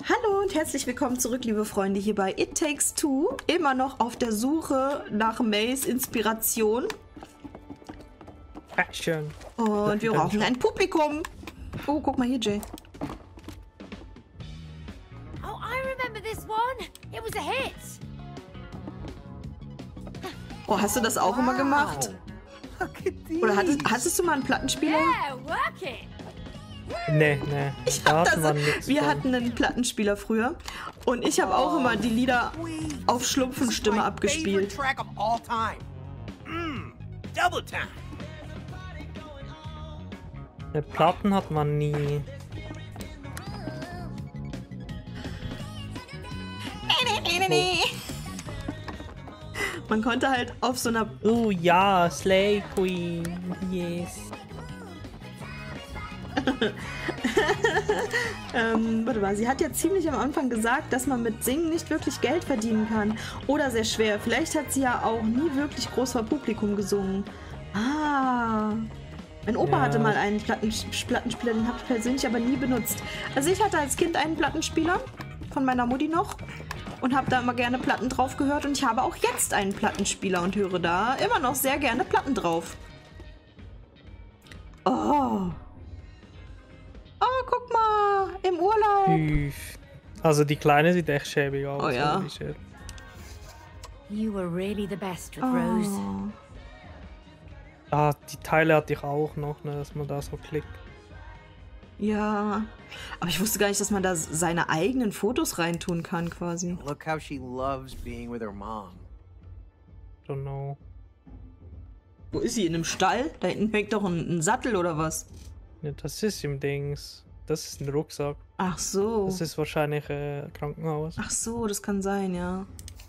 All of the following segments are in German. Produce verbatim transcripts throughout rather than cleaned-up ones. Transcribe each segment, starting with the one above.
Hallo und herzlich willkommen zurück, liebe Freunde, hier bei It Takes Two. Immer noch auf der Suche nach Mays Inspiration. Action. Und wir brauchen ein Publikum. Oh, guck mal hier, Jay. Oh, I remember this one. It was a hit. Oh, hast du das auch immer gemacht? Oder hattest, hattest du mal einen Plattenspieler? Yeah, work it. Nee, nee. Ich Da hab hatten wir das, nix wir von. hatten einen Plattenspieler früher und ich habe auch immer die Lieder auf Schlumpfenstimme abgespielt. Track of all time. Mm, double time. Ne, Platten hat man nie. Nee, nee, nee, nee, nee. Man konnte halt auf so einer... Oh ja, Slay Queen. Yes. ähm, warte mal, sie hat ja ziemlich am Anfang gesagt, dass man mit Singen nicht wirklich Geld verdienen kann. Oder sehr schwer. Vielleicht hat sie ja auch nie wirklich groß vor Publikum gesungen. Ah. Mein Opa Ja. hatte mal einen Platten Plattenspieler, den habe ich persönlich aber nie benutzt. Also ich hatte als Kind einen Plattenspieler von meiner Mutti noch und habe da immer gerne Platten drauf gehört. Und ich habe auch jetzt einen Plattenspieler und höre da immer noch sehr gerne Platten drauf. Oh. Oh, guck mal, im Urlaub. Üff. Also die Kleine sieht echt schäbig aus. Oh ja. holy shit. You were really the best with Rose. Oh. Ah, die Teile hatte ich auch noch, ne, dass man da so klickt. Ja, aber ich wusste gar nicht, dass man da seine eigenen Fotos reintun kann, quasi. Look how she loves being with her mom. Don't know. Wo ist sie? In einem Stall? Da hinten hängt doch ein, ein Sattel oder was? Ja, das ist im Dings. Das ist ein Rucksack. Ach so. Das ist wahrscheinlich äh, Krankenhaus. Ach so, das kann sein, ja.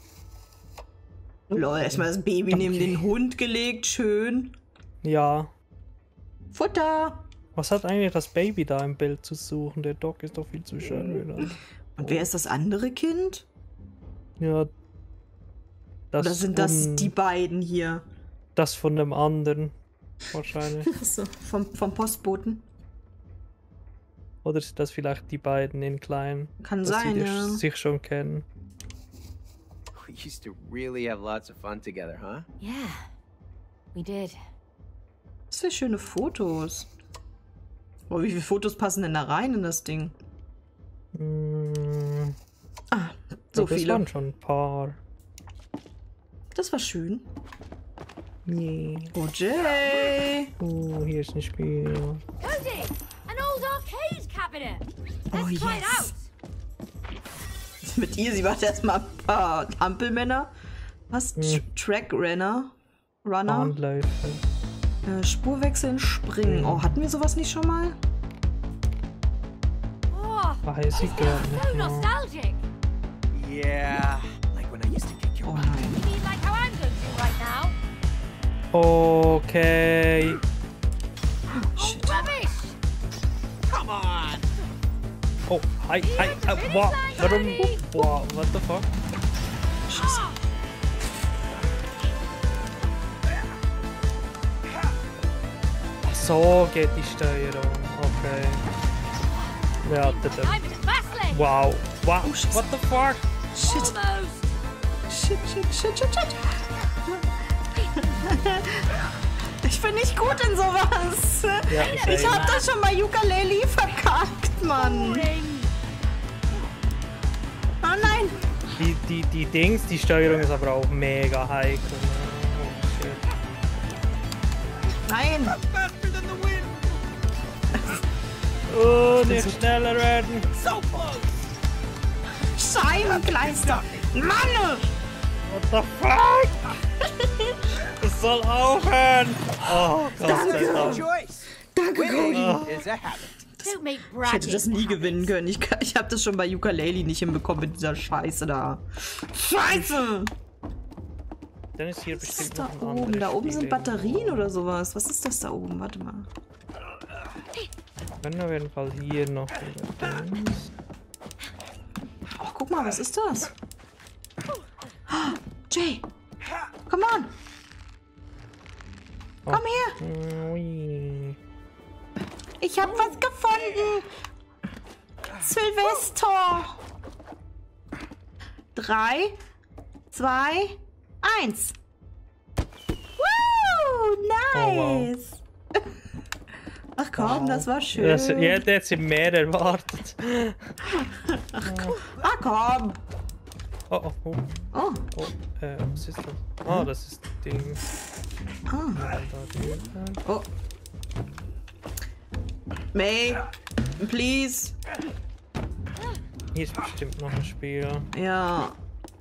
Lol, erstmal das Baby neben den Hund gelegt, schön. Ja. Futter. Was hat eigentlich das Baby da im Bild zu suchen? Der Dog ist doch viel zu schön wieder. Und wer ist das andere Kind? Ja. Das Oder sind das von- die beiden hier? Das von dem anderen. Wahrscheinlich. Ach so, vom, vom Postboten. Oder sind das vielleicht die beiden in klein? Kann dass sein, sie ja. sich schon kennen. We used to really have lots of fun together, huh? Yeah, we did. Was für schöne Fotos. Oh, wie viele Fotos passen denn da rein in das Ding? Mm, Ah, so ja, das viele. waren schon ein paar. Das war schön. Yeah. Oh, Jay. Oh, hier ist ein Spiel. Cody, an old arcade cabinet. Let's Oh, try it yes. out. Mit ihr, sie macht erstmal ein paar Ampelmänner. Was? Hm. Tr- Track-Runner? Runner? Bahnläufe. Äh, Spurwechseln, Springen. Oh, hatten wir sowas nicht schon mal? Oh, Weiß ich gar so nicht mehr. nostalgic. Yeah, like when I used to kick your Oh butt. nein. You mean like how I'm going to right now? Okay. Oh, rubbish! Come on! Oh, hi, hi, äh, wow, warum? Wow, what the fuck? Scheiße. Ach so geht die Steuerung. Okay. Ja, da, da. I'm in a fast lane. Wow. Wow. Oh, Scheiße. What the fuck? Shit, Almost. shit, shit, shit, shit, shit. Ich bin nicht gut in sowas. Ja, Ich same. hab das schon bei Ukulele verkackt, Mann. Boring. Oh nein. Die, die, die Dings, die Steuerung ist aber auch mega heikel. Oh, shit. Nein. Faster than the wind! Oh, nicht schneller werden. So close! Scheibenkleister. Mann. What the fuck? Das soll aufhören. Oh, Gott sei No Dank. choice! Danke, Cody. Winning is a habit. Don't make Ich bragging. hätte das nie habits. gewinnen können. Ich, kann- ich habe das schon bei Ukulele nicht hinbekommen mit dieser Scheiße da. Scheiße! Dann ist hier Was ist bestimmt da noch ein oben? anderes Da oben Spiel sind Batterien irgendwo. oder sowas. Was ist das da oben? Warte mal. Wenn auf jeden Fall hier noch wieder Dings. Oh, guck mal, was ist das? Ah, Jay! Come on! Oh. Komm her! Ui. Ich hab was gefunden! Silvester! Drei, zwei, eins. Woo! Nice! Oh, wow. Ach komm, wow. Das war schön. Das, ich hätte jetzt mehr erwartet. Ach komm. Ach komm. Oh, oh, oh. Oh. Oh, äh, was ist das? Oh, das ist das Ding. Ah. Oh. May, please. Hier ist bestimmt noch ein Spiel. Ja.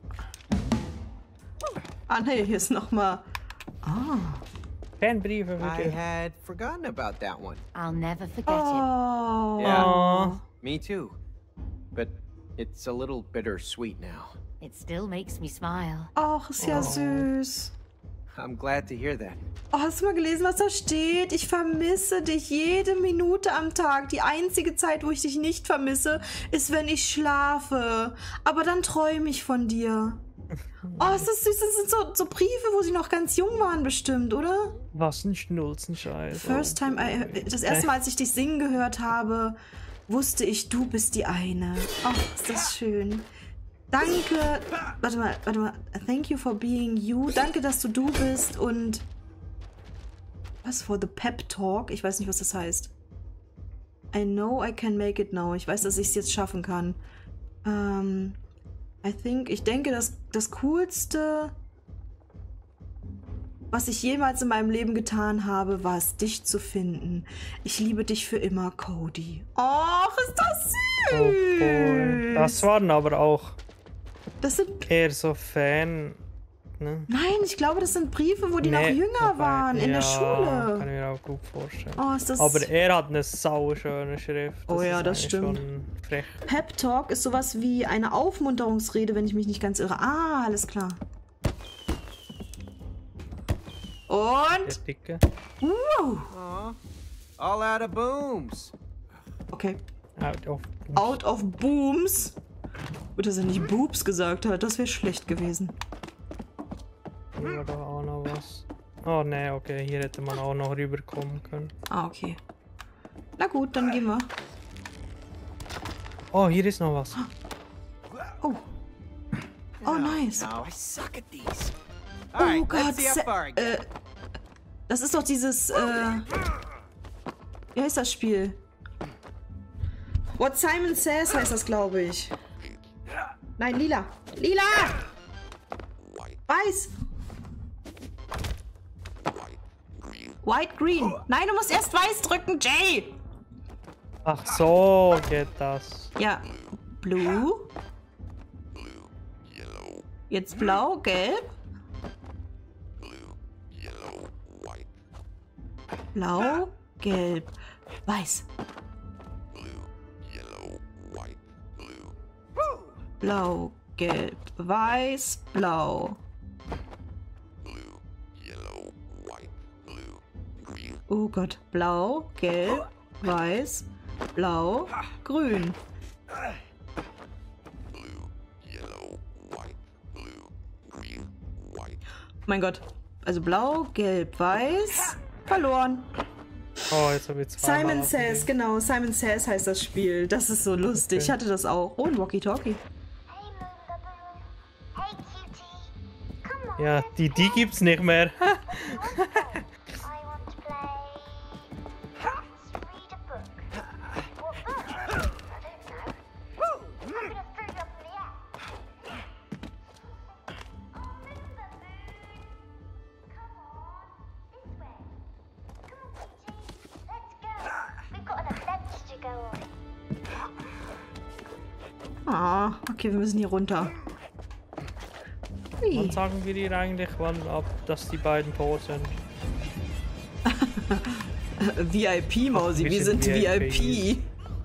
Ah ne, hier ist noch mal. Ah. Fanbriefe I bitte. had forgotten about that one. I'll never forget Oh. Yeah. Oh. Me too. But it's a little bittersweet now. it. It still makes me smile. Ach, ist ja Oh. süß. I'm glad to hear that. Oh, hast du mal gelesen, was da steht? Ich vermisse dich jede Minute am Tag. Die einzige Zeit, wo ich dich nicht vermisse, ist, wenn ich schlafe. Aber dann träume ich von dir. Oh, ist das süß. Das sind so, so Briefe, wo sie noch ganz jung waren bestimmt, oder? Was ein Schnulzenscheiß. First time I, das erste Mal, als ich dich singen gehört habe, wusste ich, du bist die eine. Ach, ist das schön. Danke. Warte mal, warte mal. Thank you for being you. Danke, dass du du bist und was for the pep talk? Ich weiß nicht, was das heißt. I know I can make it now. Ich weiß, dass ich es jetzt schaffen kann. Ähm, I think, ich denke, dass das Coolste, was ich jemals in meinem Leben getan habe, war es, dich zu finden. Ich liebe dich für immer, Cody. Och, ist das süß! Oh boy. Das waren aber auch Das sind... eher so Fan. Ne? Nein, ich glaube, das sind Briefe, wo die Nee, noch jünger wobei, waren, in ja, der Schule. Kann ich mir auch gut vorstellen. Oh, ist das... Aber er hat eine sauschöne Schrift. Oh ja, ist das eigentlich stimmt. Schon frech. Pep Talk ist sowas wie eine Aufmunterungsrede, wenn ich mich nicht ganz irre. Ah, alles klar. Der Und... Dicke. Uh, Aw. All out of booms. okay. Out of Out of Booms. Gut, dass er nicht Boobs gesagt hat. Das wäre schlecht gewesen. Hier war doch auch noch was. Oh ne, okay, hier hätte man auch noch rüberkommen können. Ah, okay. Na gut, dann gehen wir. Oh, hier ist noch was. Oh. Oh, nice. No, I suck at these. Oh All right, Gott. let's see how Sa- far I get. äh, das ist doch dieses, äh... Wie heißt das Spiel? What Simon Says heißt das, glaube ich. Nein, lila. Lila! Weiß. White, green. Nein, du musst erst weiß drücken, Jay. Ach so, geht das. Ja. Blue. Jetzt blau, gelb. Blau, gelb, weiß. Blau, gelb, weiß, blau. Oh Gott. Blau, gelb, weiß, blau, grün. Mein Gott. Also blau, gelb, weiß. Verloren. Oh, jetzt habe ich zwei. Simon Says, genau. Simon Says heißt das Spiel. Das ist so lustig. Okay. Ich hatte das auch. Oh, ein Walkie-Talkie. Hey, Moonbaboo. Hey, Cutie. Come on. Ja, die, die gibt's nicht mehr. I want to play. Let's read a book. What book? I don't know. I'm gonna throw you up in the air. Oh, Moonbaboo. Come on. This way. Come on, Cutie. Let's go. We've got an adventure to go on. Ah, okay, wir müssen hier runter. Hui. Wann sagen wir dir eigentlich, wann ab, dass die beiden tot sind? V I P, Mausi. wir Wir sind sind V I V I P.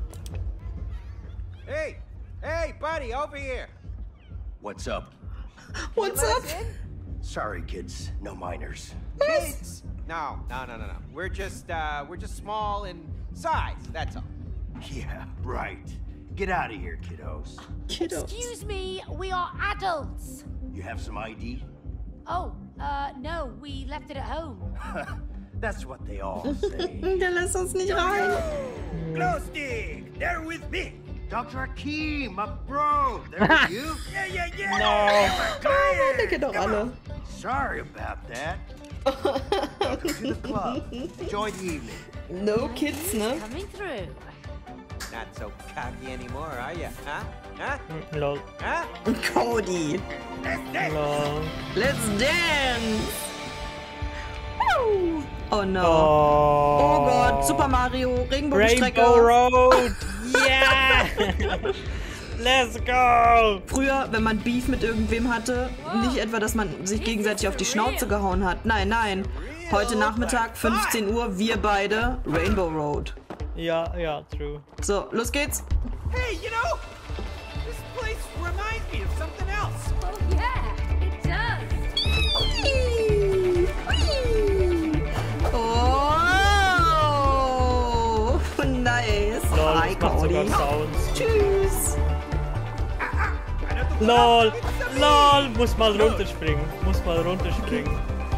Hey, hey, buddy, over here. What's up? What's up? Sorry, kids. No minors. Kids? No, no, no, no, no. We're just, uh, we're just small in size. That's all. Yeah, right. Get out of here, kiddos. Kiddos. Excuse me, we are adults. You have some I D? Oh, uh, no, we left it at home. That's what they all say. Der lässt uns nicht rein. Glow stick, they're with me. Doctor Akeem, my bro. There was you? Yeah, yeah, yeah. No. Ah, der kennt doch alle. Sorry about that. Welcome to the club. Enjoy the evening. No kids, ne? Coming through. Not so cocky anymore, are you? Huh? Huh? Mm, Lol. Huh? Cody. Lol. Let's dance. Woo. Oh no. Oh. Oh Gott, Super Mario, Regenbogenstrecke. Rainbow Road. Yeah. Let's go. Früher, wenn man Beef mit irgendwem hatte, nicht etwa, dass man sich gegenseitig auf die Schnauze gehauen hat. Nein, nein. Heute Nachmittag, fünfzehn Uhr, wir beide, Rainbow Road. Ja, ja, true. So, los geht's. Hey, you know, this place reminds me of something else. Oh, yeah, it does. Oh, nice. Lol, Hi, das macht sogar Cody. Sounds. Tschüss. Lol, lol, muss mal runterspringen, muss mal runterspringen.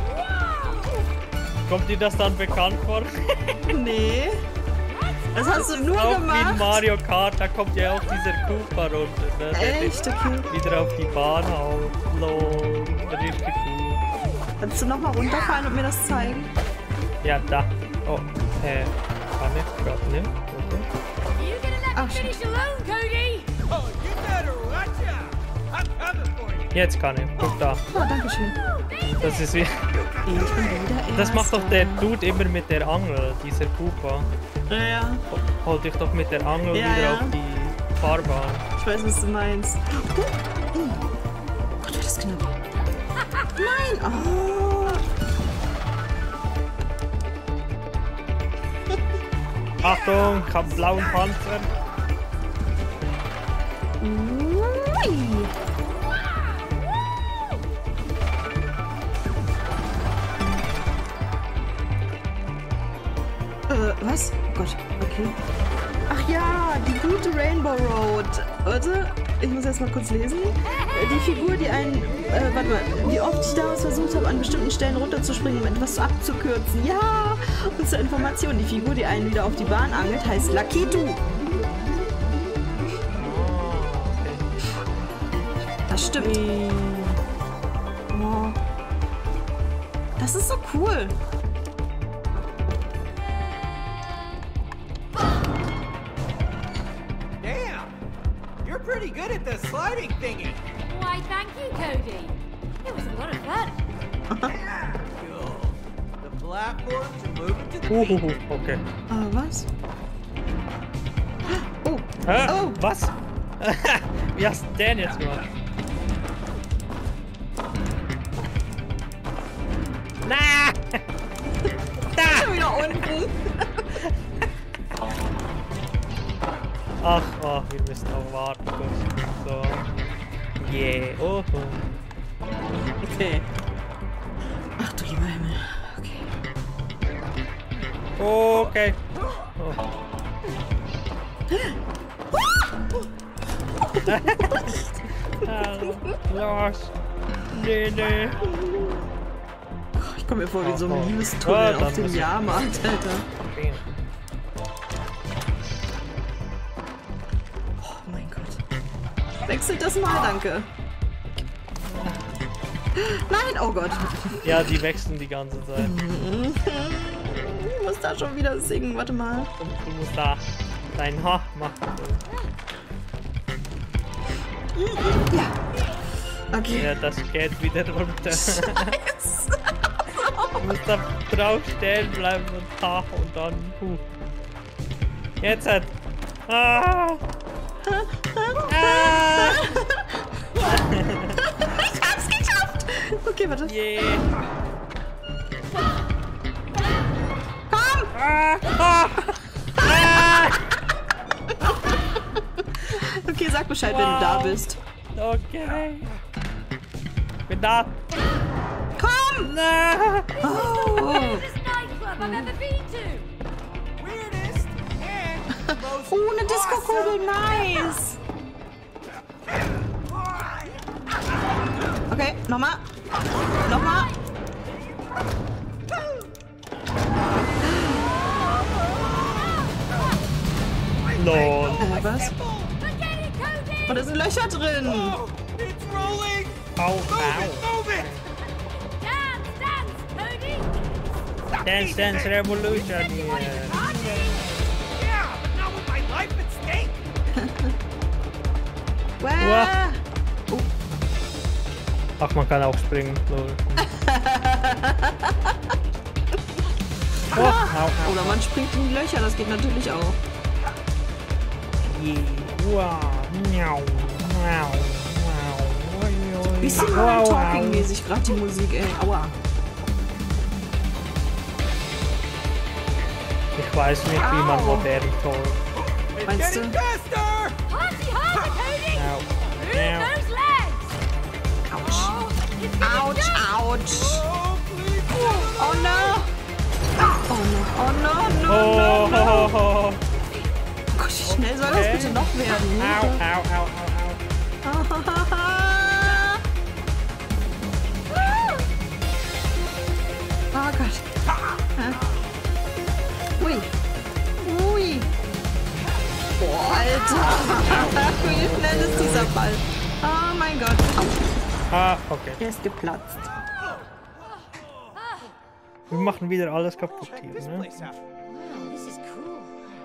Kommt dir das dann bekannt vor? Nee. Das hast du nur Auch wie in gemacht. Mario Kart, da kommt ja auch dieser Koopa runter. Ne? Der Echt? Okay. wieder auf die Bahn haut. Lol, richtig cool. Kannst du nochmal runterfallen und mir das zeigen? Ja, da. Oh, äh, kann ich grad nicht. Okay. You gonna let Oh, me finish alone, Cody? Oh, you better watch out. I'm coming for you. Jetzt kann ich. Guck da. Oh, danke schön. Das ist wie. Ich bin wieder Das macht doch Erster. der Dude immer mit der Angel, dieser Koopa. Ja, ja. Holt dich doch mit der Angel Ja, wieder ja. auf die Fahrbahn. Ich weiß, was du meinst. Oh, oh. Gott, das knapp. Nein! Oh. Achtung, ich hab einen blauen Panzer. Ui. Äh, was? Oh Gott, okay. Ach ja, die gute Rainbow Road. Warte, ich muss erst mal kurz lesen. Äh, Die Figur, die einen, äh, warte mal, wie oft ich damals versucht habe, an bestimmten Stellen runterzuspringen, um etwas abzukürzen. Ja, und zur Information, die Figur, die einen wieder auf die Bahn angelt, heißt Lakitu. Das stimmt. Oh. Das ist so cool. Damn, you're pretty good at the sliding thingy. Why, thank you, Cody. It was a lot of fun. Cool. The platforms are moving to the beat. Uhuhu, okay. Ah, was? Oh, Hä? Oh. Was? Wie hast du den jetzt gemacht? Na! schon wieder unten. Ach, ach, wir müssen noch warten. Kurz. So. Yeah. Oh. Okay. Ach du lieber Himmel. Okay. Okay. Oh. Ah, los. Nee, nee. Ich komme mir vor wie so Oh, oh. ein Liebestunnel Ja, dann auf dem muss ich- Jahrmarkt, Alter. Okay. Oh mein Gott. Wechselt das mal, danke. Nein, oh Gott. Ja, die wechseln die ganze Zeit. Ich muss da schon wieder singen, warte mal. Und du musst da dein Ha machen. Ja. Okay. Ja, das geht wieder runter. Scheiße. Du musst da drauf stehen bleiben und Ha und dann Hu. Jetzt hat. Ah! Ah! Ich hab's geschafft. Okay, warte. Yeah! Komm! Ah! Ah! Ah! Okay, sag Bescheid, wenn du da bist. Okay. Bin da. Komm! Na! Oh. Weirdest nightclub I've ever been to. Weirdest and most Oh, eine Disco-Kugel, nice. Okay, nochmal. Nochmal. Lol. Äh, was? Und da sind Löcher drin. Oh, it's rolling. Au, Move au. it, move it. Dance, dance, Cody! Dance Dance Revolution What hier. you party? Yeah, but not with my life at stake. Wow. Ach, man kann auch springen. Lol. Oh, au, au. Oder man springt in die Löcher, das geht natürlich auch. Yeah. Wow. Miau. Wow. Wow. Bisschen Wow, wow. Talking-mäßig, gerade die Musik, ey. Aua. Ich weiß nicht, wie man Au. modern talkt. It's Meinst du? getting faster. Party harder, Cody! Au. Move Miau. those legs! Autsch. Oh, it's gonna Autsch, jump. autsch. Oh, please. Oh no. Oh no, oh no, no, Oh, no, no. ho, ho, ho. Oh Gott, wie schnell soll das Okay. bitte noch werden? Au, au, au, au, au. Oh Gott. Ja. Ui. Ui. Boah, Alter. Wie schnell ist dieser Ball? Oh mein Gott. Au. Ah, okay. Er ist geplatzt. Wir machen wieder alles kaputt Check hier, this ne? place out. Wow, this is cool.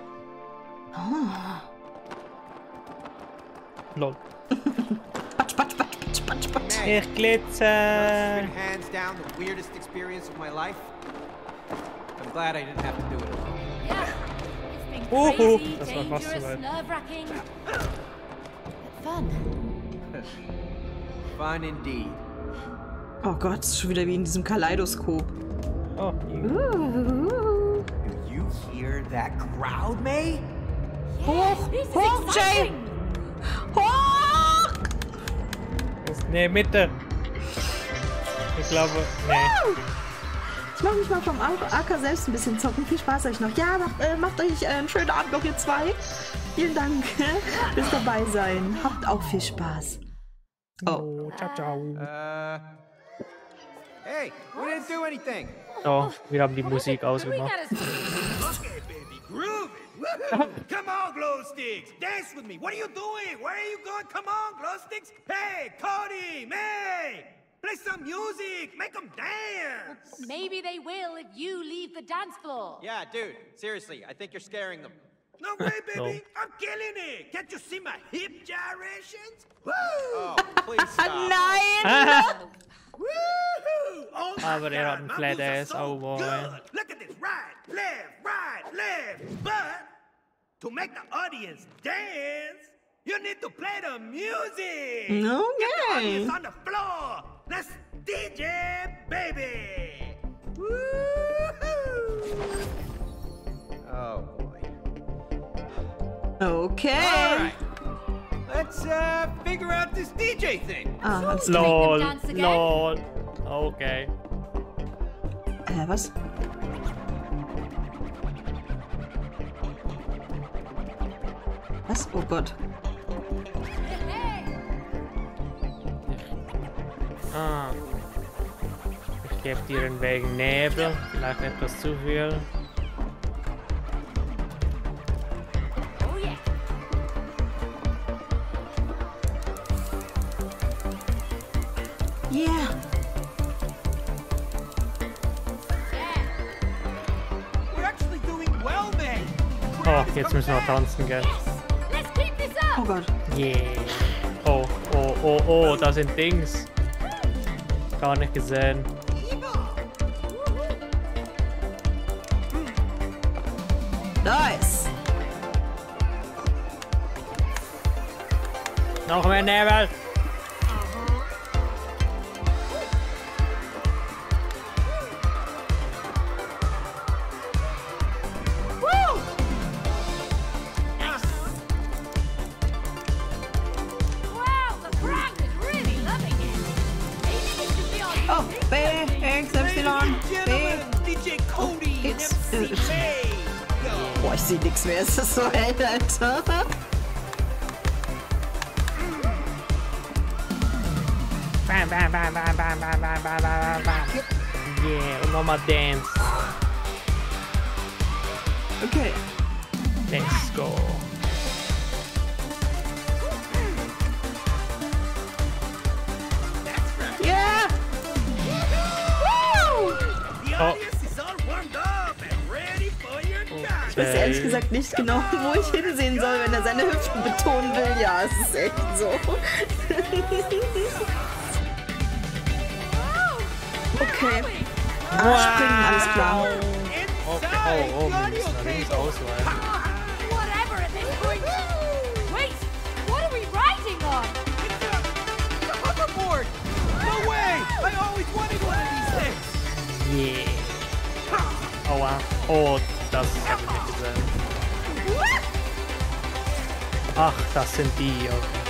Lol. Patsch, patsch, patsch, patsch, patsch, patsch. Man, Ich glitzer. this has been hands down the weirdest experience of my life. I'm glad I didn't have to do it alone. Yeah. It's been Uhu, crazy, das war fast dangerous, soweit. nerve-wracking, but fun. Fun indeed. Oh Gott, ist schon wieder wie in diesem Kaleidoskop. Oh, hier. Uh. Do you hear that crowd, May? Hoch, This is hoch, Jay. exciting. Hoch! Ist- Nee, Mitte. Ich glaube, nee. Ich mach mich mal vom A K selbst ein bisschen zocken. Viel Spaß euch noch. Ja, macht, äh, macht euch äh, einen schönen Abend noch, ihr zwei. Vielen Dank fürs dabei sein. Habt auch viel Spaß. Oh. Oh, ciao, ciao. Uh. Hey, we didn't do anything. Oh, wir haben die Musik We ausgemacht. got us. Okay, baby, groove it. Woohoo! Come on, glow sticks, dance with me. What are you doing? Where are you going? Come on, glow sticks. Hey, Cody, May, play some music. Make them dance. Maybe they will if you leave the dance floor. Yeah, dude, seriously, I think you're scaring them. No way, baby. No. I'm killing it. Can't you see my hip gyrations? Woo! Oh, please stop. Nein! Woohoo! Oh my Aber er hat God, einen my Flat moves are Ass, so oh boy. good. Look at this, right, left, right, left. But to make the audience dance, you need to play the music. Get the Okay. audience on the floor. Let's D J, baby. Woohoo! Oh, boy. Okay. All right. Let's uh, figure out this D J thing. Ah, alles klar. Lol, dance again? lol. Okay. Äh, was? Was? Oh Gott. Ah. Ich gebe dir einen wegen Nebel. Vielleicht etwas zu viel. Oh yeah. Yeah. Yeah. We're actually doing well, May. Oh, jetzt müssen wir tanzen gehen. Yes. Let's keep this Oh up. Gott. Yeah. Oh, oh, oh, oh, da sind Dings. Gar nicht gesehen. Nice. Noch mehr Nebel. Wow, the crowd is really loving it. Maybe this should be on Oh, B, X, Y, B. D J Cody and It's- M C it's- May. Yo. Boah, ich sehe nichts mehr. Es ist so hell, Alter. Bam, bam, bam, bam, bam, bam, bam, bam, bam, bam. Yeah, und nochmal Dance. Okay. Let's go. audience is all warmed up and ready for your time. Ich weiß ehrlich gesagt nicht genau, wo ich hinsehen soll, wenn er seine Hüften betonen will. Ja, es ist echt so. Okay. Ah, springen, alles klar. Okay. Oh, oh, wir müssen nach links ausweichen. Whatever at this point. Wait, what are we riding on? It's a, it's a hoverboard. No way! I always wanted one of these things. Yeah. Aua. Oh, das ist ja nicht gesehen. Ach, das sind die. Okay.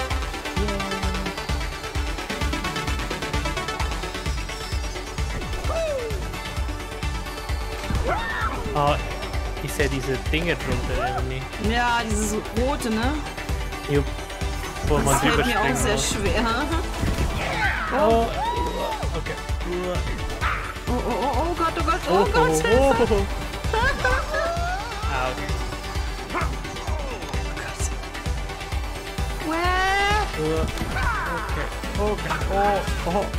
Oh, ich sehe diese Dinge drunter irgendwie. Ja, dieses rote, ne? Jupp. Wo man Das fällt drüber mir auch springen sehr muss. schwer. Oh. Okay. Oh, oh, oh, oh Gott, oh Gott, oh, Oh, Gott, oh, Hilfe! oh. Autsch. Wäh. Uh, Okay. Okay. Oh, oh.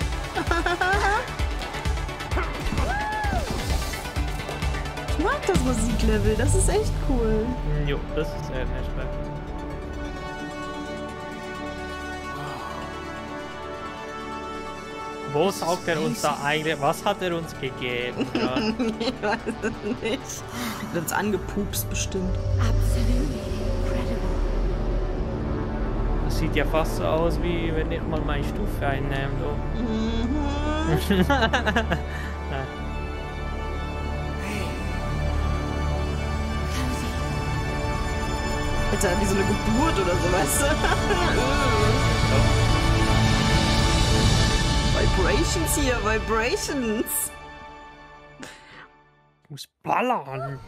Ich mag das Musiklevel, das ist echt cool. Jo, das ist sehr nett. Wo saugt er uns da eigentlich? Was hat er uns gegeben? Ja. Ich weiß es nicht. Hat uns angepupst bestimmt. Absolutely incredible. Das sieht ja fast so aus, wie wenn ich mal meine Stufe einnehme. So. Mhm. Alter, wie so eine Geburt oder so, weißt du? Vibrations hier, Vibrations. Ich muss ballern.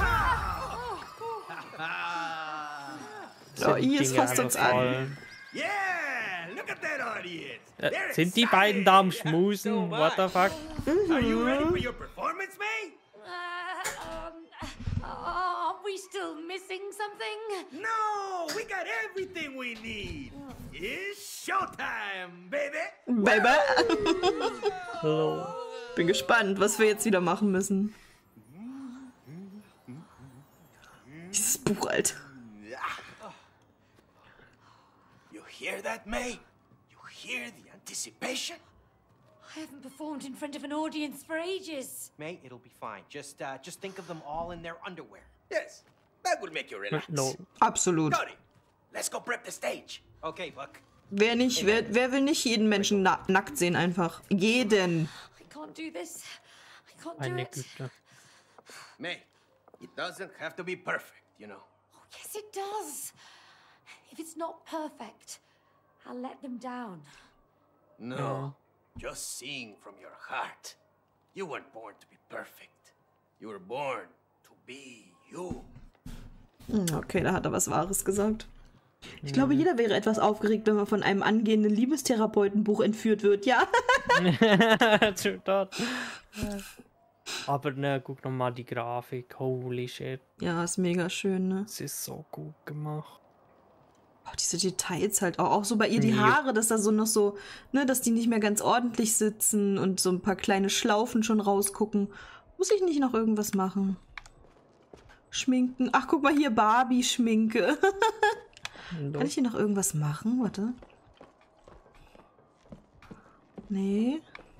So, I ist fasst uns an. Yeah, look at that audience. Äh, They're sind die excited. beiden da am So Schmusen? am What the I. fuck? Are you ready for your performance, May? Uh, um, are we still missing something? No, we got everything we need. It's showtime, baby. Baby. Hallo. Bin gespannt, was wir jetzt wieder machen müssen. Dieses Buch, Alter. You hear that, May? You hear the anticipation? I haven't performed in front of an audience for ages. May, it'll be fine. Just, uh, just think of them all in their underwear. Yes, that will make you relax. No. Absolut. Cody, let's go prep the stage. Okay, Buck. Wer nicht, wer, wer will nicht jeden Menschen na nackt sehen einfach? Jeden. I can't do this. I can't do Meine it. Güte. May, it doesn't have to be perfect, you know. Oh, yes, it does. If it's not perfect, I'll let them down. No, just sing from your heart. You weren't born to be perfect. You were born to be you. Hm, Okay, da hat er was Wahres gesagt. Ich glaube, jeder wäre etwas aufgeregt, wenn man von einem angehenden Liebestherapeutenbuch entführt wird. Ja. Dort. Aber ne, guck noch mal die Grafik. Holy shit. Ja, ist mega schön, ne? Es ist so gut gemacht. Oh, diese Details halt auch. Auch so bei ihr die Ja. Haare, dass da so noch so, ne, dass die nicht mehr ganz ordentlich sitzen und so ein paar kleine Schlaufen schon rausgucken. Muss ich nicht noch irgendwas machen? Schminken. Ach, guck mal hier, Barbie-Schminke. Kann ich hier noch irgendwas machen? Warte. Nee.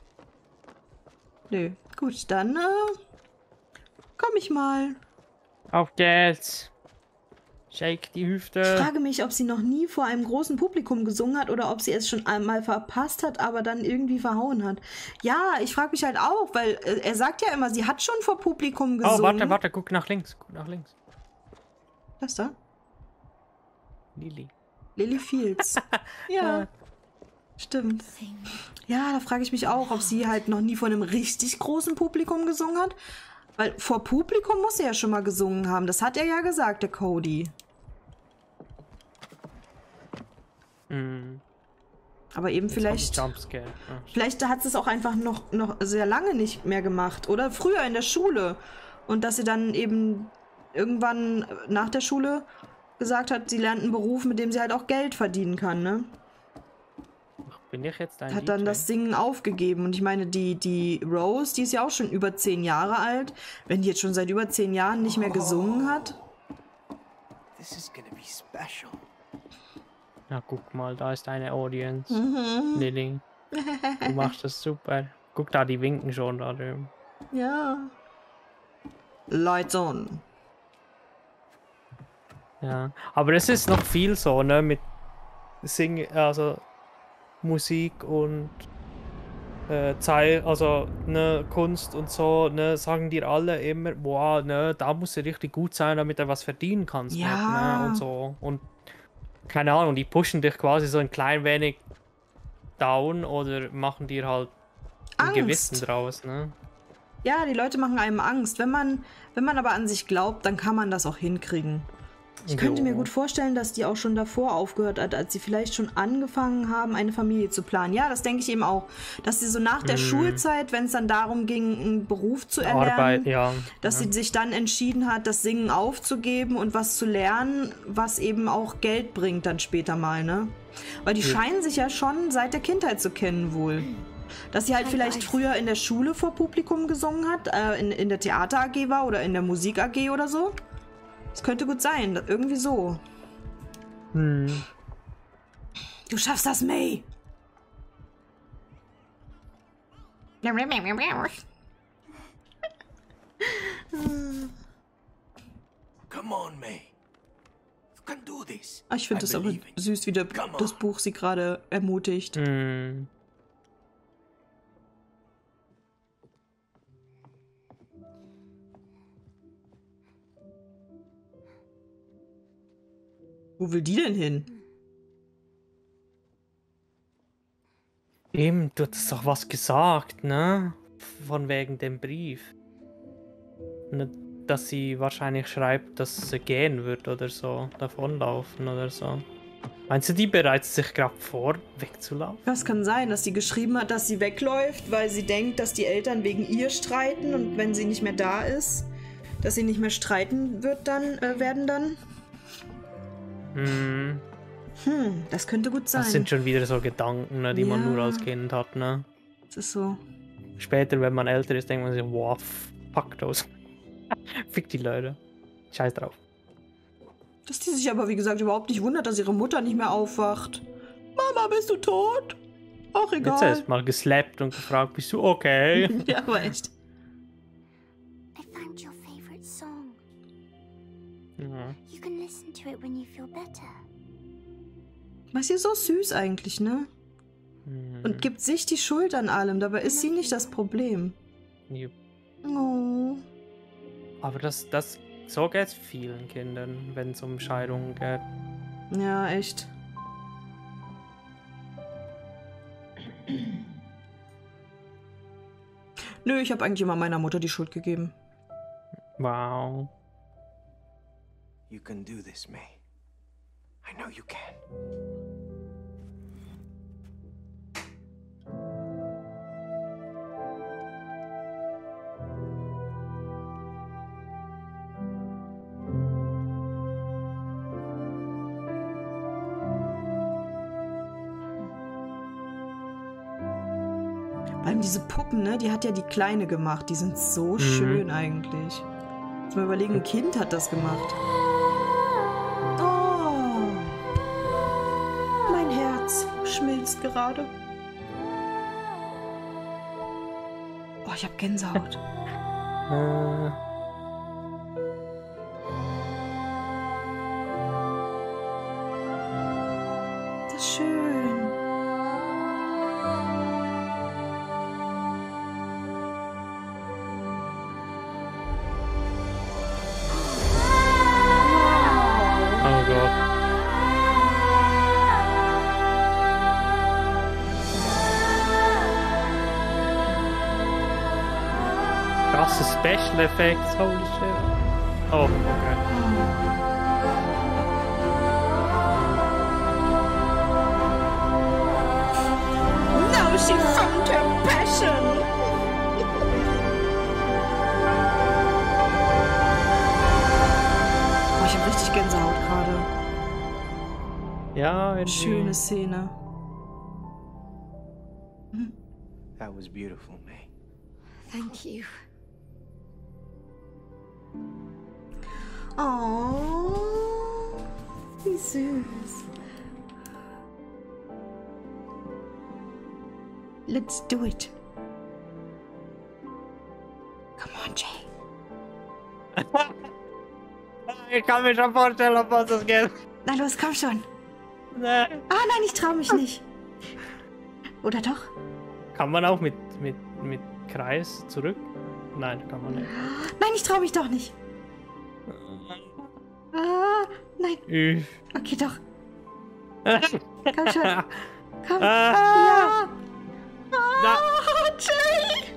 Nö. Gut, dann äh, komm ich mal. Auf geht's. Shake die Ich Hüfte. frage mich, ob sie noch nie vor einem großen Publikum gesungen hat oder ob sie es schon einmal verpasst hat, aber dann irgendwie verhauen hat. Ja, ich frage mich halt auch, weil äh, er sagt ja immer, sie hat schon vor Publikum gesungen. Oh, warte, warte, guck nach links. Guck nach links. Das da? Lily. Lily Fields. Ja, stimmt. Ja, da frage ich mich auch, ob sie halt noch nie vor einem richtig großen Publikum gesungen hat. Weil vor Publikum muss er ja schon mal gesungen haben. Das hat er ja gesagt, der Cody. Mhm. Aber eben vielleicht... Jumpscare. Ah, Vielleicht hat sie es auch einfach noch, noch sehr lange nicht mehr gemacht. Oder früher in der Schule. Und dass sie dann eben irgendwann nach der Schule gesagt hat, sie lernt einen Beruf, mit dem sie halt auch Geld verdienen kann, ne? Bin ich jetzt ein hat dann D J? das Singen aufgegeben. Und ich meine, die, die Rose, die ist ja auch schon über zehn Jahre alt. Wenn die jetzt schon seit über zehn Jahren nicht mehr gesungen hat. This is gonna be special. Na, guck mal, da ist eine Audience. Mhm. Lilly. Du machst das super. Guck da, die winken schon da drüben. Ja. Lights on. Ja. Aber es ist noch viel so, ne, mit Sing, also Musik und äh, Zei also ne, Kunst und so, ne, sagen dir alle immer, boah, ne, da musst du richtig gut sein, damit du was verdienen kannst. Ja. Mit, ne, und so. Und keine Ahnung, die pushen dich quasi so ein klein wenig down oder machen dir halt ein Angst. Gewissen draus, ne? Ja, die Leute machen einem Angst. Wenn man, wenn man aber an sich glaubt, dann kann man das auch hinkriegen. Ich könnte Jo. mir gut vorstellen, dass die auch schon davor aufgehört hat, als sie vielleicht schon angefangen haben, eine Familie zu planen. Ja, das denke ich eben auch. Dass sie so nach der Mhm. Schulzeit, wenn es dann darum ging, einen Beruf zu erlernen, Arbeit, ja. dass ja. sie sich dann entschieden hat, das Singen aufzugeben und was zu lernen, was eben auch Geld bringt dann später mal, ne? Weil die Ja. scheinen sich ja schon seit der Kindheit zu kennen wohl. Dass sie halt vielleicht früher in der Schule vor Publikum gesungen hat, äh, in, in der Theater-A G war oder in der Musik-A G oder so. Das könnte gut sein, das- irgendwie so. Hm. Du schaffst das, May! Come on, May. You can do this. Ah, ich finde I es aber believe in you. süß, wie der, Come on. das Buch sie gerade ermutigt. Hm. Wo will die denn hin? Eben, du hattest doch was gesagt, ne? Von wegen dem Brief. Ne, dass sie wahrscheinlich schreibt, dass sie gehen wird oder so, davonlaufen oder so. Meinst du, die bereitet sich gerade vor, wegzulaufen? Das kann sein, dass sie geschrieben hat, dass sie wegläuft, weil sie denkt, dass die Eltern wegen ihr streiten und wenn sie nicht mehr da ist, dass sie nicht mehr streiten wird dann, äh, werden dann. Hm, Hm, das könnte gut sein. das sind schon wieder so Gedanken, ne, die man Ja. nur als Kind hat, ne? Das ist so. Später, wenn man älter ist, denkt man sich, wow, fuck those. Fick die Leute. Scheiß drauf. Dass die sich aber, wie gesagt, überhaupt nicht wundert, dass ihre Mutter nicht mehr aufwacht. Mama, bist du tot? Ach, Jetzt egal. erst mal geslappt und gefragt, bist du okay? Ja, aber echt. I found your favorite song. Ja. You can listen to it when you feel better. Was ist so süß eigentlich, ne? Hm. Und gibt sich die Schuld an allem. Dabei ist sie nicht das Problem. Jupp. Oh. Aber das, das, so geht's vielen Kindern, wenn es um Scheidungen geht. Ja, echt. Nö, ich habe eigentlich immer meiner Mutter die Schuld gegeben. Wow. You can do this, May. I know you can. Vor allem diese Puppen, ne? Die hat ja die Kleine gemacht. Die sind so schön eigentlich. Jetzt mal überlegen, ein Kind hat das gemacht. Oh. Mein Herz schmilzt gerade. Oh, ich hab Gänsehaut. Äh, Das ist schön. oh Gott. Krasse Special Effects, holy shit. Oh, okay. Now she found her passion. Oh, ich habe richtig Gänsehaut gerade. Ja, irgendwie. Schöne Szene. That was beautiful, May. Thank you. Oh, wie süß. Let's do it. Come on, Jay. Ich kann mir schon vorstellen, ob was das geht. Na los, komm schon. Nee. Ah nein, ich trau mich nicht. Oder doch? Kann man auch mit, mit, mit Kreis zurück? Nein, kann man nicht. Nein, ich trau mich doch nicht. Ah, nein. Üff. Okay, doch. Komm schon. Komm. Ah. Ja. Na. Ah, Jay.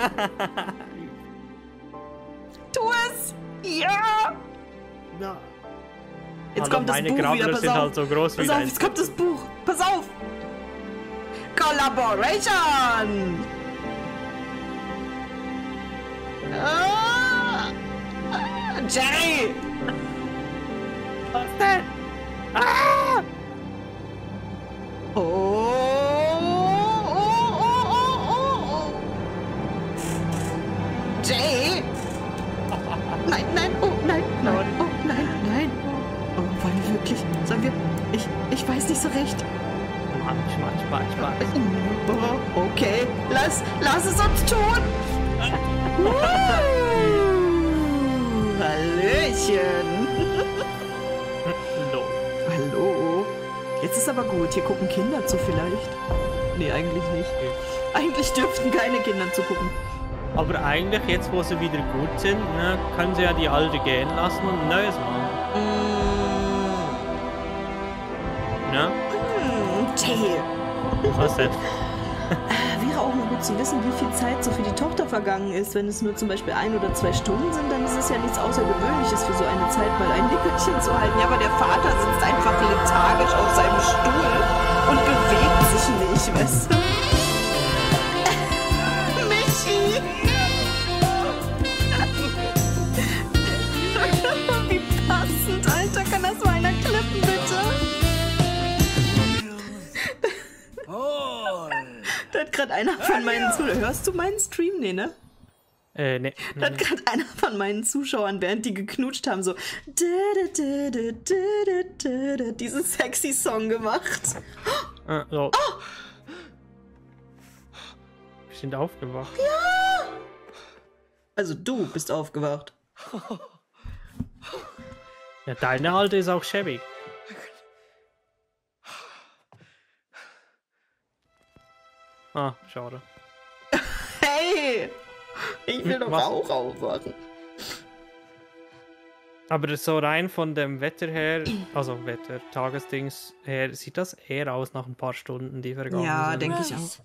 Tu es. Ja. Na. Jetzt Also kommt das meine Buch Krabbler wieder, pass sind auf. halt so groß wie Pass auf, dein. jetzt kommt das Buch. Pass auf. Collaboration. Ah. Ah, Jerry. Was denn? Ah! Oh. Oh, oh, oh, oh, oh. Jay. Nein, nein, oh, nein, nein, oh, nein, nein. Oh, wollen wir wirklich? Sollen wir? Ich, ich weiß nicht so recht. Manch, manch, manch, manch. Oh, okay, lass, lass es uns tun. Uh, Hallöchen. Lol. Hallo. Jetzt ist aber gut. Hier gucken Kinder zu vielleicht. Nee, eigentlich nicht. Eigentlich dürften keine Kinder zugucken. Aber eigentlich, jetzt wo sie wieder gut sind, ne, können sie ja die alte gehen lassen und ein neues machen. Mm. Ne? Mm, Jay. Was denn? Wäre auch mal gut zu wissen, wie viel Zeit so für die Tochter vergangen ist. Wenn es nur zum Beispiel ein oder zwei Stunden sind, dann ist es ja nichts Außergewöhnliches für so eine Zeit, mal ein Nickerchen zu halten. Ja, aber der Vater sitzt einfach lethargisch auf seinem Stuhl und bewegt sich nicht, weißt du? Michi! Wie passend, Alter. Kann das mal einer klippen, bitte? Da hat gerade einer von meinen Zuschauern. Hörst du meinen Stream? Nee, ne? Äh, ne. Da hat gerade einer von meinen Zuschauern, während die geknutscht haben, so diesen sexy Song gemacht. Äh, so. Oh. Wir sind aufgewacht. Ja! Also du bist aufgewacht. Ja, deine alte ist auch schäbig. Ah, schade. Hey! Ich will doch Was? auch aufwachen. Aber das so rein von dem Wetter her, also Wetter, Tagesdings her, sieht das eher aus nach ein paar Stunden, die vergangen Ja, sind. denke ich auch. Rose.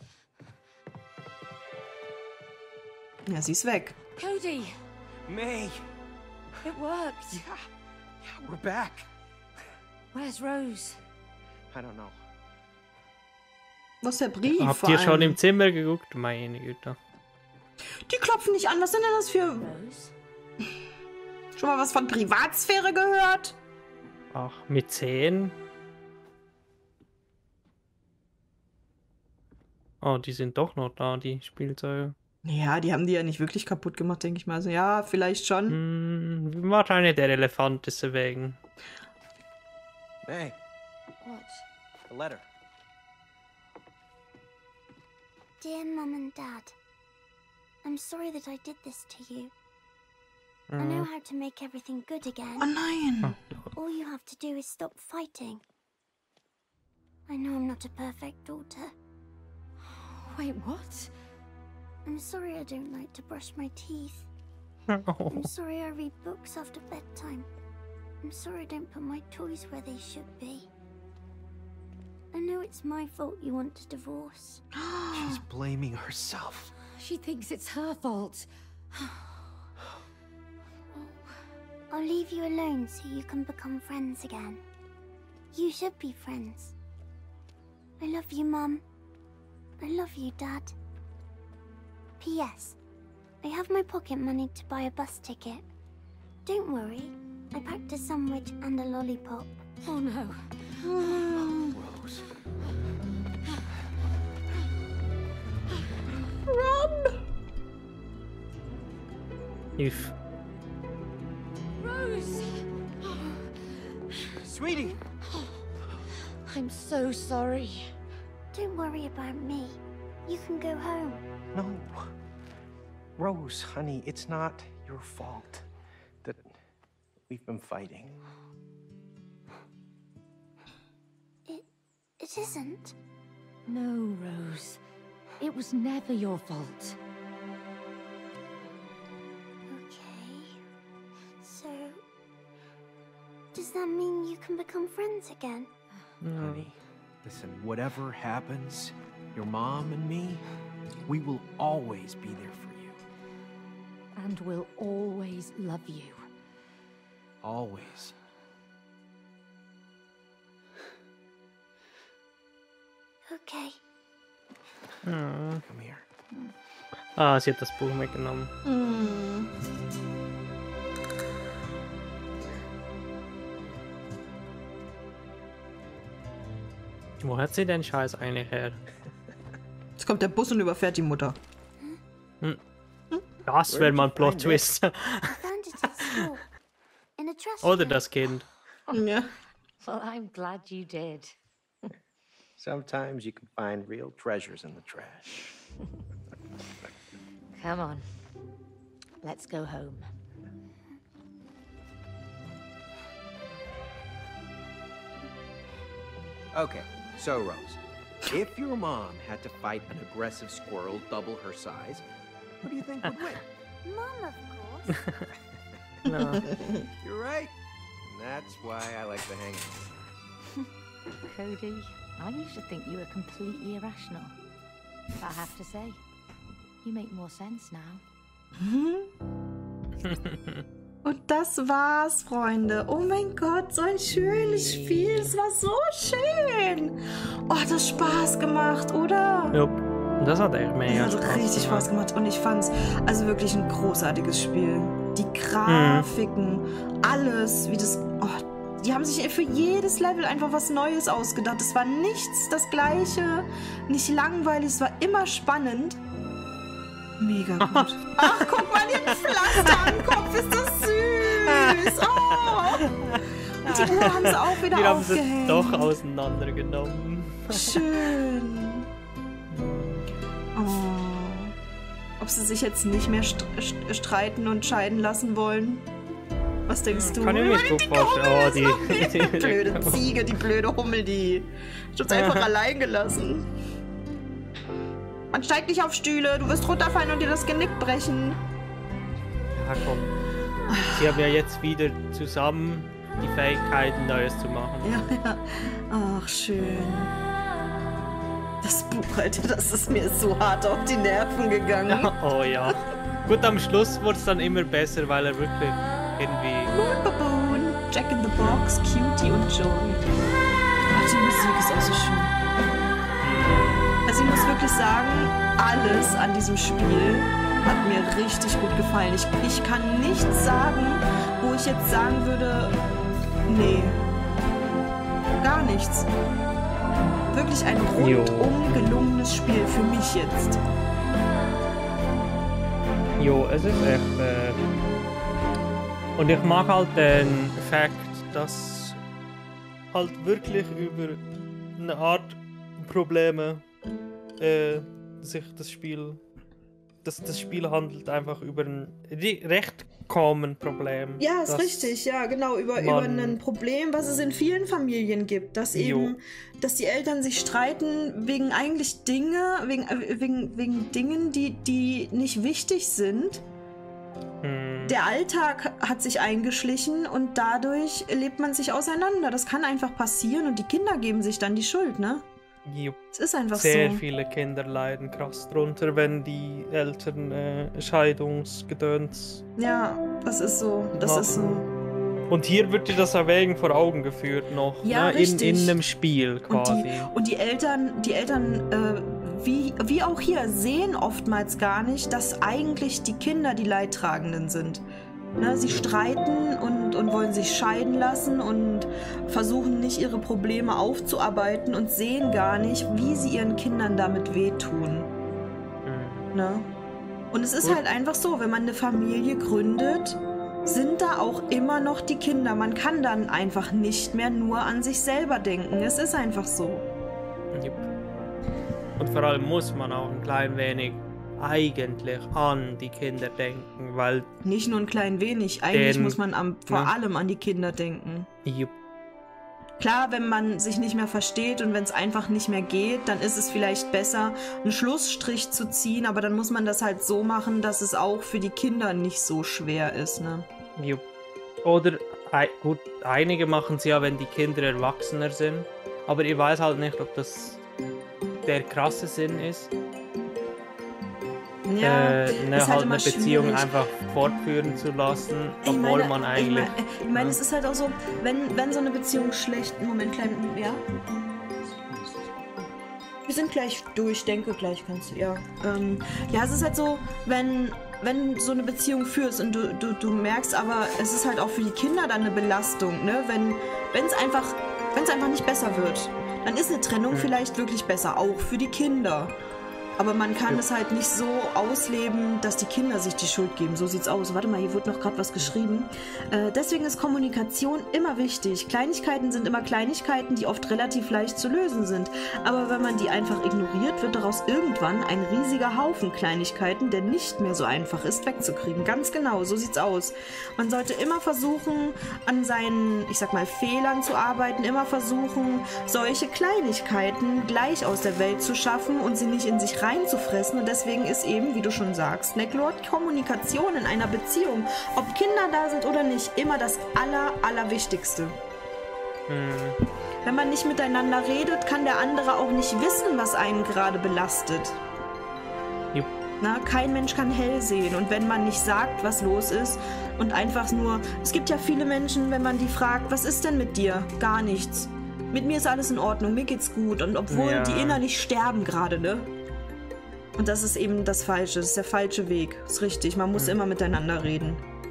Ja, sie ist weg. Cody, May! it worked. Yeah, yeah, we're back. Where's Rose? I don't know. Was ist der Brief? Habt vor ihr schon allem? im Zimmer geguckt? Meine Güte. Die klopfen nicht an. Was sind denn das für... Rose? Schon mal was von Privatsphäre gehört? Ach, mit zehn? Oh, die sind doch noch da, die Spielzeuge. Ja, die haben die ja nicht wirklich kaputt gemacht, denke ich mal. Also, ja, vielleicht schon. Hm, wahrscheinlich der Elefant deswegen. May, What? a letter. Dear Mum and Dad, I'm sorry that I did this to you. I Hm. know how to make everything good again. Oh nein. All you have to do is stop fighting. I know I'm not a perfect daughter. Wait, what? I'm sorry I don't like to brush my teeth. Oh. I'm sorry I read books after bedtime. I'm sorry I don't put my toys where they should be. I know it's my fault you want to divorce. She's blaming herself. She thinks it's her fault. I'll leave you alone so you can become friends again. You should be friends. I love you, Mum. I love you, Dad. P S I have my pocket money to buy a bus ticket. Don't worry. I packed a sandwich and a lollipop. Oh no. Rose. If. Rose! Sweetie! I'm so sorry. Don't worry about me. You can go home. No. Rose, honey, it's not your fault that we've been fighting. It... it isn't. No, Rose. It was never your fault. Okay. So... does that mean you can become friends again? Honey, listen, whatever happens, your mom and me, we will always be there for you. And we'll always love you. Always. Okay. Ah, Come here. ah, sie hat das Buch mitgenommen. Hm. Wo hat sie den Scheiß eigentlich her? Jetzt kommt der Bus und überfährt die Mutter. Das wäre mal ein Plot-Twist. I found it at school. In a trash Oder can. das Kind. Ja. Well, I'm glad you did. Sometimes you can find real treasures in the trash. Come on. Let's go home. Okay, so Rose, if your mom had to fight an aggressive squirrel double her size, what do you think would win? Mom, of course. No. You're right. And that's why I like to hang out. Cody, I used to think you were completely irrational. But I have to say, you make more sense now. Und das war's, Freunde. Oh mein Gott, so ein schönes Spiel. Es war so schön. Oh, hat das Spaß gemacht, oder? Jupp. Das hat echt mega Es hat Spaß richtig gemacht. Spaß gemacht. Und ich fand's also wirklich ein großartiges Spiel. Die Grafiken, alles, wie das... Oh, die haben sich für jedes Level einfach was Neues ausgedacht. Es war nichts das Gleiche, nicht langweilig, es war immer spannend. Mega gut. Ach, guck mal, den Pflaster am Kopf, ist das süß. Oh. Und die Uhr haben sie auch wieder Wir haben sie aufgehängt. doch auseinandergenommen. Schön. Oh. Ob sie sich jetzt nicht mehr st st streiten und scheiden lassen wollen? Was denkst du? Kann ich mir gut vorstellen. Oh, die, Die blöde Ziege, die blöde Hummel, die hat uns einfach allein gelassen. Man steigt nicht auf Stühle, du wirst runterfallen und dir das Genick brechen. Ja, komm. Sie haben ja jetzt wieder zusammen die Fähigkeit, Neues zu machen. Ja, ja. Ach, schön. Das Buch, Alter, das ist mir so hart auf die Nerven gegangen. Oh ja. Gut, am Schluss wurde es dann immer besser, weil er wirklich irgendwie... Moon Baboon, Jack in the Box, Cutie und Joey. Ach, die Musik ist auch so schön. Also ich muss wirklich sagen, alles an diesem Spiel hat mir richtig gut gefallen. Ich, ich kann nichts sagen, wo ich jetzt sagen würde, nee, gar nichts. Wirklich ein rundum gelungenes Spiel für mich jetzt. Jo, es ist echt... Äh... Und ich mag halt den Fakt, dass halt wirklich über eine Art Probleme äh, sich das Spiel... Das, das Spiel handelt einfach über ein recht common Problem. Ja, ist das- richtig, ja, genau, über, über man- ein Problem, was es in vielen Familien gibt, dass eben, Jo. dass die Eltern sich streiten wegen eigentlich Dinge, wegen, äh, wegen, wegen Dingen, die, die nicht wichtig sind. Hm. Der Alltag hat sich eingeschlichen und dadurch lebt man sich auseinander. Das kann einfach passieren und die Kinder geben sich dann die Schuld, ne? Jo. Es ist einfach Sehr so. viele Kinder leiden krass drunter, wenn die Eltern äh, Scheidungsgedöns. Ja, das ist so, das Ja. ist so. Und hier wird dir das Erwägen vor Augen geführt noch. Ja, ne? in, richtig. in einem Spiel Und quasi. die, und die Eltern, die Eltern äh, wie, wie auch hier, sehen oftmals gar nicht, dass eigentlich die Kinder die Leidtragenden sind. Ne, sie streiten und, und wollen sich scheiden lassen und versuchen nicht ihre Probleme aufzuarbeiten und sehen gar nicht, wie sie ihren Kindern damit wehtun. Mhm. Ne? Und es ist Gut. halt einfach so, wenn man eine Familie gründet, sind da auch immer noch die Kinder. Man kann dann einfach nicht mehr nur an sich selber denken. Es ist einfach so. Jupp. Und vor allem muss man auch ein klein wenig eigentlich an die Kinder denken, weil... Nicht nur ein klein wenig. Eigentlich Den- muss man am, vor ne? allem an die Kinder denken. Jupp. Klar, wenn man sich nicht mehr versteht und wenn es einfach nicht mehr geht, dann ist es vielleicht besser, einen Schlussstrich zu ziehen, aber dann muss man das halt so machen, dass es auch für die Kinder nicht so schwer ist, ne? Jupp. Oder, ei- gut, einige machen es ja, wenn die Kinder erwachsener sind, aber ich weiß halt nicht, ob das der krasse Sinn ist. Ja, äh, ne, ist halt immer eine Beziehung schwierig. einfach fortführen zu lassen, Ich obwohl meine, man ich eigentlich... meine, ich meine, ne? es ist halt auch so, wenn, wenn so eine Beziehung schlecht... Moment, klein... Ja? Wir sind gleich durch, denke gleich kannst du, ja. Ähm, ja, es ist halt so, wenn, wenn so eine Beziehung führst und du, du, du merkst aber, es ist halt auch für die Kinder dann eine Belastung, ne? Wenn es einfach, wenn's einfach nicht besser wird, dann ist eine Trennung Mhm. vielleicht wirklich besser, auch für die Kinder. Aber man kann Ja. es halt nicht so ausleben, dass die Kinder sich die Schuld geben. So sieht's aus. Warte mal, hier wurde noch gerade was geschrieben. Äh, deswegen ist Kommunikation immer wichtig. Kleinigkeiten sind immer Kleinigkeiten, die oft relativ leicht zu lösen sind. Aber wenn man die einfach ignoriert, wird daraus irgendwann ein riesiger Haufen Kleinigkeiten, der nicht mehr so einfach ist, wegzukriegen. Ganz genau, so sieht's aus. Man sollte immer versuchen, an seinen, ich sag mal, Fehlern zu arbeiten, immer versuchen, solche Kleinigkeiten gleich aus der Welt zu schaffen und sie nicht in sich reinzufressen. Und deswegen ist eben, wie du schon sagst, Snacklord, Kommunikation in einer Beziehung, ob Kinder da sind oder nicht, immer das aller, allerwichtigste. Mhm. Wenn man nicht miteinander redet, kann der andere auch nicht wissen, was einen gerade belastet. Jupp. Na, kein Mensch kann hell sehen. Und wenn man nicht sagt, was los ist und einfach nur... Es gibt ja viele Menschen, wenn man die fragt, was ist denn mit dir? Gar nichts. Mit mir ist alles in Ordnung, mir geht's gut. Und obwohl Ja. die innerlich sterben gerade, ne? Und das ist eben das Falsche, das ist der falsche Weg. Das ist richtig, man muss Mhm. immer miteinander reden.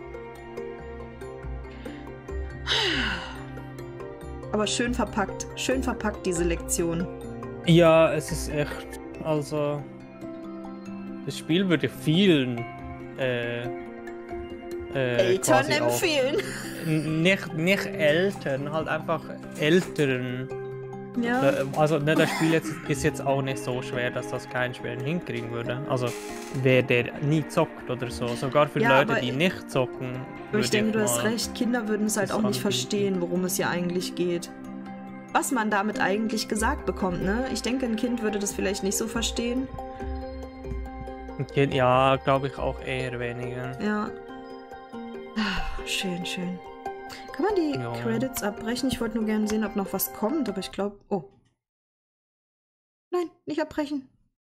Aber schön verpackt, schön verpackt diese Lektion. Ja, es ist echt, also das Spiel würde vielen äh, äh, Eltern quasi auch- empfehlen. N- nicht, nicht Eltern, halt einfach Älteren. Ja. Äh, Also ne, das Spiel jetzt, ist jetzt auch nicht so schwer, dass das kein Schweren hinkriegen würde. Also wer der nie zockt oder so, sogar für Ja, Leute, aber die ich- nicht zocken. Aber würde ich denke, du hast mal- recht, Kinder würden es halt das auch nicht anbieten. verstehen, worum es hier eigentlich geht. Was man damit eigentlich gesagt bekommt, ne? Ich denke, ein Kind würde das vielleicht nicht so verstehen. Ein Kind, ja, glaube ich auch eher weniger. Ja. Ah, schön, schön. Kann man die Ja. Credits abbrechen? Ich wollte nur gerne sehen, ob noch was kommt, aber ich glaube... Oh. Nein, nicht abbrechen.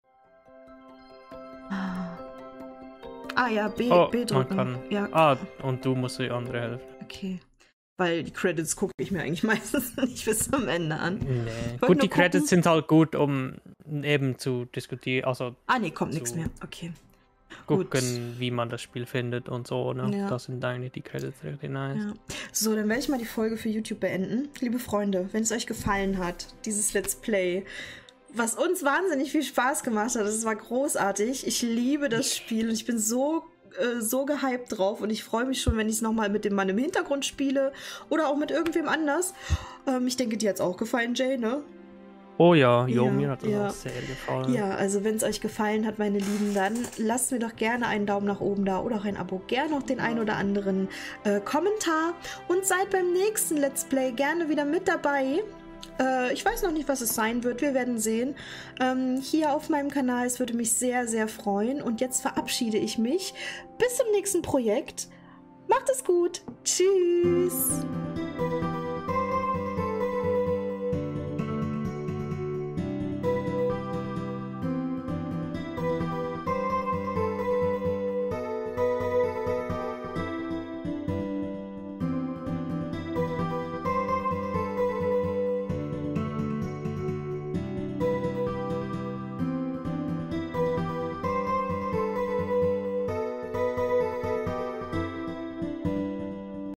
Ah, ah ja, B, Oh, B man drücken. kann. Ja, Ah, und du musst die andere helfen. okay. Weil die Credits gucke ich mir eigentlich meistens nicht bis zum Ende an. Nee. wollte Gut, nur die Credits gucken- sind halt gut, um eben zu diskutieren, also Ah, nee, kommt nichts So. mehr. Okay. Gut. gucken, wie man das Spiel findet und so. Ne? Ja. Das sind eigentlich die Credits richtig nice. Ja. So, dann werde ich mal die Folge für YouTube beenden. Liebe Freunde, wenn es euch gefallen hat, dieses Let's Play, was uns wahnsinnig viel Spaß gemacht hat, das war großartig. Ich liebe das Spiel und ich bin so, äh, so gehypt drauf und ich freue mich schon, wenn ich es nochmal mit dem Mann im Hintergrund spiele oder auch mit irgendwem anders. Ähm, ich denke, dir hat es auch gefallen, Jay, ne? Oh ja, jo, Ja, mir hat das ja. auch sehr gefallen. Ja, also wenn es euch gefallen hat, meine Lieben, dann lasst mir doch gerne einen Daumen nach oben da oder auch ein Abo, gerne noch den ein oder anderen äh, Kommentar und seid beim nächsten Let's Play gerne wieder mit dabei. Äh, ich weiß noch nicht, was es sein wird, wir werden sehen. Ähm, hier auf meinem Kanal, es würde mich sehr, sehr freuen und jetzt verabschiede ich mich. Bis zum nächsten Projekt. Macht es gut. Tschüss.